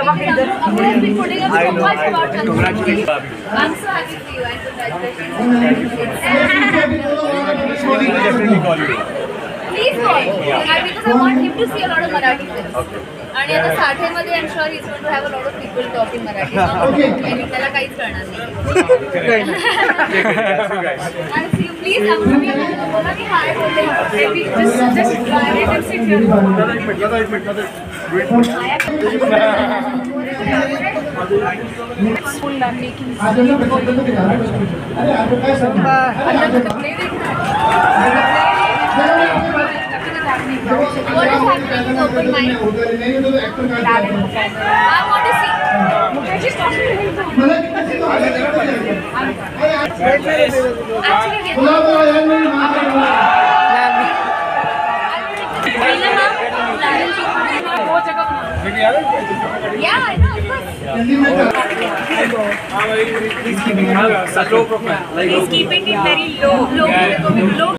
Abu has been putting up so much about Chandra's movie. Congratulations. I'm so happy for you and congratulations. Definitely call you. Please call. Because I want him to see a lot of Marathi films. Okay. And at the Sathe मध्ये I'm sure he's going to have a lot of people talking Marathi. त्याला काहीच कळणार नाही. And see you please come to me and बोला की hi बोलते. Maybe just let him sit here. School I'm making. What is happening? Open mind. I want to see. Mukesh is talking to him. Actually, yeah, I know, of course. He's keeping it low profile. He's keeping it very low.